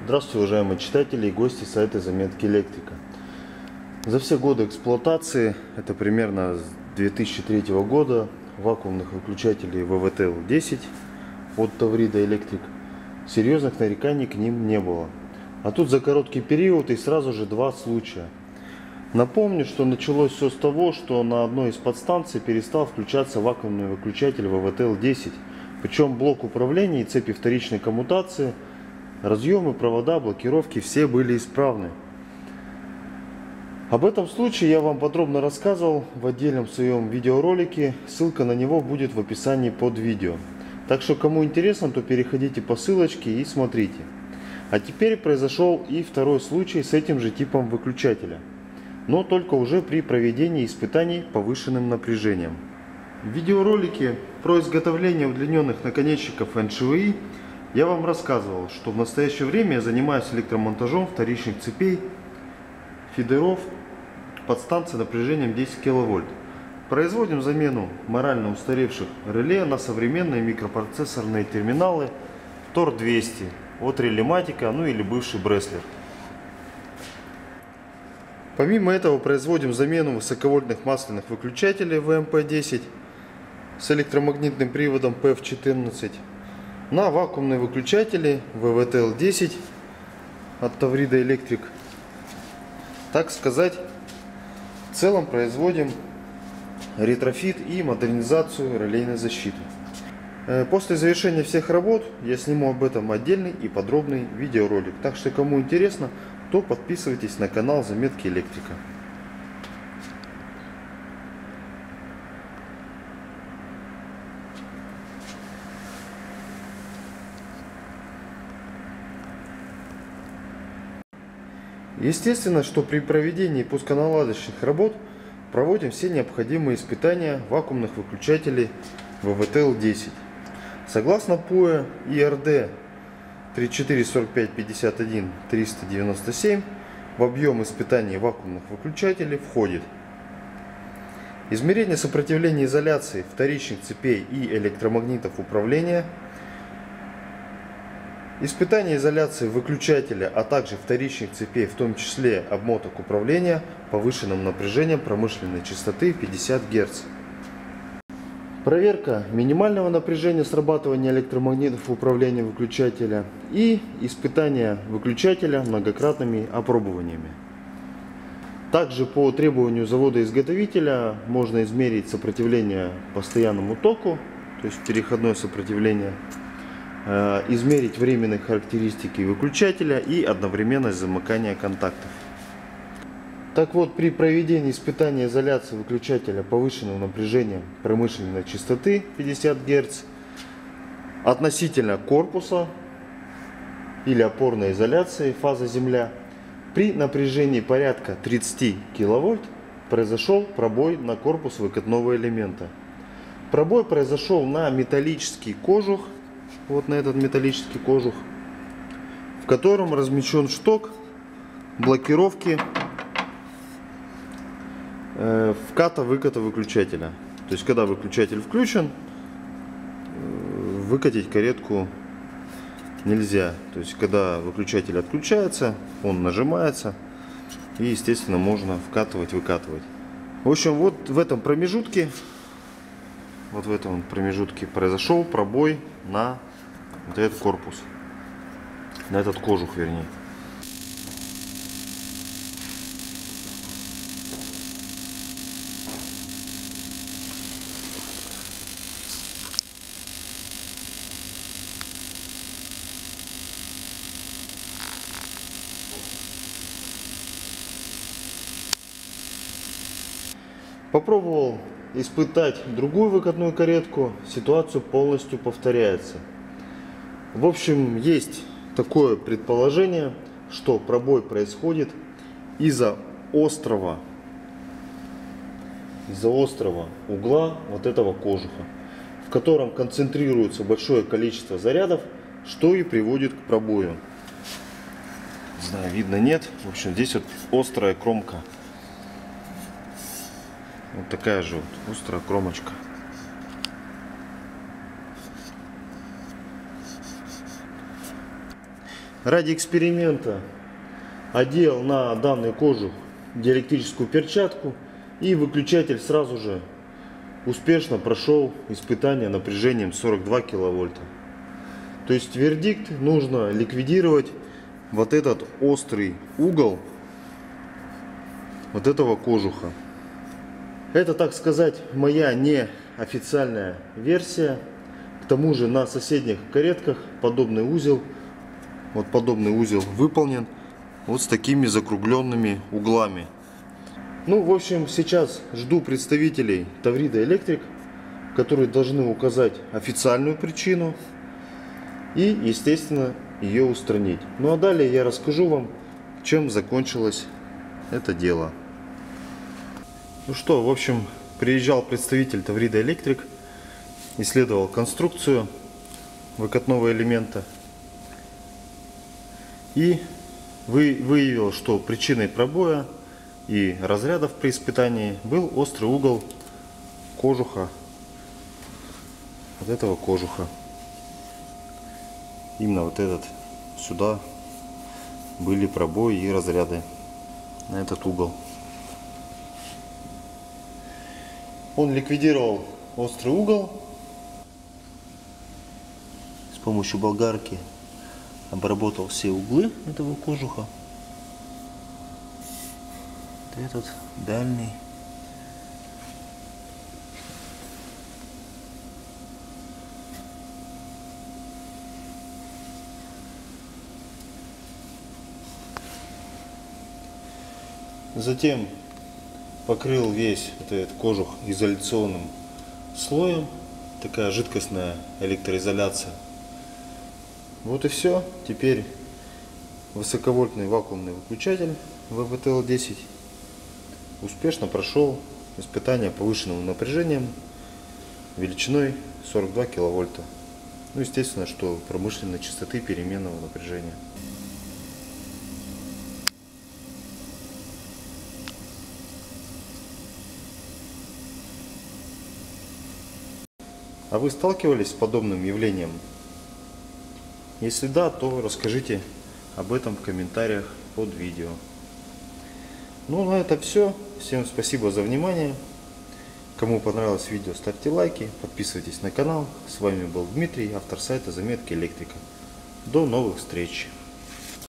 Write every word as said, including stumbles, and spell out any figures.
Здравствуйте, уважаемые читатели и гости сайта Заметки Электрика. За все годы эксплуатации, это примерно с две тысячи третьего года, вакуумных выключателей вэ вэ тэ эл десять от Таврида Электрик, серьезных нареканий к ним не было. А тут за короткий период и сразу же два случая. Напомню, что началось все с того, что на одной из подстанций перестал включаться вакуумный выключатель вэ вэ тэ эл десять. Причем блок управления и цепи вторичной коммутации, разъемы, провода, блокировки все были исправны. Об этом случае я вам подробно рассказывал в отдельном своем видеоролике. Ссылка на него будет в описании под видео. Так что кому интересно, то переходите по ссылочке и смотрите. А теперь произошел и второй случай с этим же типом выключателя, но только уже при проведении испытаний повышенным напряжением. В видеоролике про изготовление удлиненных наконечников эн шэ вэ и я вам рассказывал, что в настоящее время я занимаюсь электромонтажом вторичных цепей фидеров подстанции напряжением десять киловольт. Производим замену морально устаревших реле на современные микропроцессорные терминалы тор двести от Релематика, ну или бывший Бреслер. Помимо этого производим замену высоковольтных масляных выключателей вэ эм пэ десять с электромагнитным приводом пэ эф четырнадцать на вакуумные выключатели вэ вэ тэ эл десять от Таврида Электрик. Так сказать, в целом производим ретрофит и модернизацию релейной защиты. После завершения всех работ я сниму об этом отдельный и подробный видеоролик. Так что кому интересно, то подписывайтесь на канал Заметки Электрика. Естественно, что при проведении пусконаладочных работ проводим все необходимые испытания вакуумных выключателей вэ вэ тэ эл десять. Согласно ПУЭ и эр дэ тридцать четыре сорок пять пятьдесят один триста девяносто семь в объем испытаний вакуумных выключателей входит измерение сопротивления изоляции вторичных цепей и электромагнитов управления, испытание изоляции выключателя, а также вторичных цепей, в том числе обмоток управления повышенным напряжением промышленной частоты пятьдесят герц. Проверка минимального напряжения срабатывания электромагнитов управления выключателя и испытание выключателя многократными опробованиями. Также по требованию завода-изготовителя можно измерить сопротивление постоянному току, то есть переходное сопротивление, измерить временные характеристики выключателя и одновременность замыкания контактов. Так вот, при проведении испытания изоляции выключателя повышенным напряжением промышленной частоты пятьдесят герц относительно корпуса или опорной изоляции фаза земля при напряжении порядка тридцати киловольт произошел пробой на корпус выкатного элемента. Пробой произошел на металлический кожух, вот на этот металлический кожух, в котором размещен шток блокировки вката-выката выключателя. То есть, когда выключатель включен, выкатить каретку нельзя. То есть, когда выключатель отключается, он нажимается и, естественно, можно вкатывать, выкатывать. В общем, вот в этом промежутке, вот в этом промежутке произошел пробой на вот этот корпус, на этот кожух, вернее. Попробовал испытать другую выкатную каретку, ситуация полностью повторяется. В общем, есть такое предположение, что пробой происходит из-за острого, из-за острого угла вот этого кожуха, в котором концентрируется большое количество зарядов, что и приводит к пробою. Не знаю, видно, нет. В общем, здесь вот острая кромка. Вот такая же вот острая кромочка. Ради эксперимента одел на данный кожух диэлектрическую перчатку, и выключатель сразу же успешно прошел испытание напряжением сорок два киловольта. То есть вердикт: нужно ликвидировать вот этот острый угол вот этого кожуха. Это, так сказать, моя неофициальная версия. К тому же на соседних каретках подобный узел, вот подобный узел выполнен вот с такими закругленными углами. Ну, в общем, сейчас жду представителей Таврида Электрик, которые должны указать официальную причину и, естественно, ее устранить. Ну а далее я расскажу вам, чем закончилось это дело. Ну что, в общем, приезжал представитель Таврида Электрик, исследовал конструкцию выкатного элемента и выявил, что причиной пробоя и разрядов при испытании был острый угол кожуха, вот этого кожуха. Именно вот этот, сюда были пробои и разряды на этот угол. Он ликвидировал острый угол с помощью болгарки, обработал все углы этого кожуха. Вот этот дальний. Затем покрыл весь вот этот кожух изоляционным слоем. Такая жидкостная электроизоляция. Вот и все. Теперь высоковольтный вакуумный выключатель вэ вэ тэ эл десять успешно прошел испытание повышенным напряжением величиной сорок два киловольта. Ну, естественно, что промышленной частоты переменного напряжения. А вы сталкивались с подобным явлением? Если да, то расскажите об этом в комментариях под видео. Ну, на это все. Всем спасибо за внимание. Кому понравилось видео, ставьте лайки, подписывайтесь на канал. С вами был Дмитрий, автор сайта Заметки Электрика. До новых встреч!